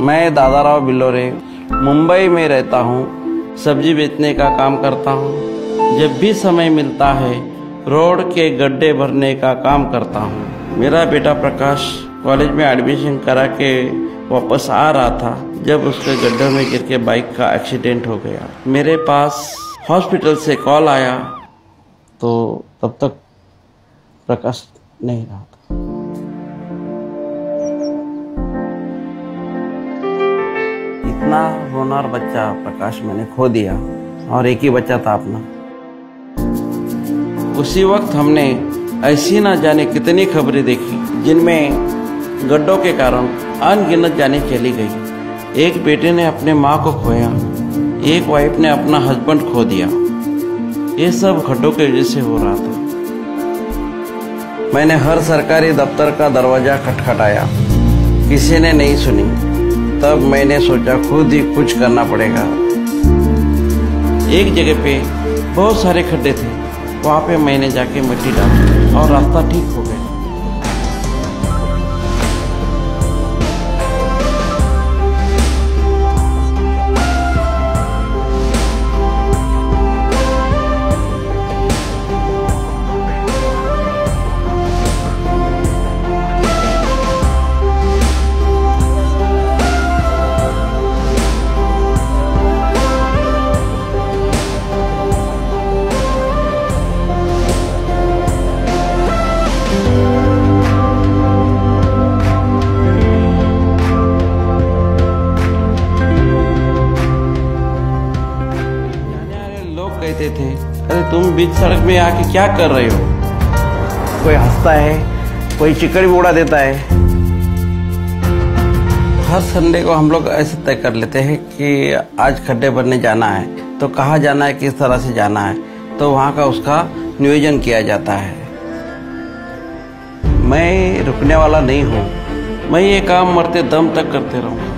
मैं दादाराव बिल्लोरे मुंबई में रहता हूँ। सब्जी बेचने का काम करता हूँ। जब भी समय मिलता है रोड के गड्ढे भरने का काम करता हूँ। मेरा बेटा प्रकाश कॉलेज में एडमिशन करा के वापस आ रहा था जब उसके गड्ढे में गिर के बाइक का एक्सीडेंट हो गया। मेरे पास हॉस्पिटल से कॉल आया तो तब तक प्रकाश नहीं रहा था। इतना होनहार बच्चा प्रकाश मैंने खो दिया और एक ही बच्चा था अपना। उसी वक्त हमने ऐसी ना जाने कितनी खबरें देखी जिनमें गड्ढों के कारण अनगिनत जाने चली गई। एक बेटे ने अपने माँ को खोया, एक वाइफ ने अपना हस्बैंड खो दिया। ये सब गड्ढों के वजह से हो रहा था। मैंने हर सरकारी दफ्तर का दरवाजा खटखटाया, किसी ने नहीं सुनी। तब मैंने सोचा खुद ही कुछ करना पड़ेगा। एक जगह पे बहुत सारे खड्डे थे, वहाँ पे मैंने जाके मिट्टी डाली और रास्ता ठीक हो गया। कहते थे, अरे तुम बीच सड़क में आके क्या कर रहे हो? कोई हंसता है, कोई चिकड़ी उड़ा देता है। हर संडे को हम लोग ऐसे तय कर लेते हैं कि आज खड्डे भरने जाना है, तो कहाँ जाना है, किस तरह से जाना है, तो वहाँ का उसका नियोजन किया जाता है। मैं रुकने वाला नहीं हूँ। मैं ये काम मरते दम तक करते रहूँगा।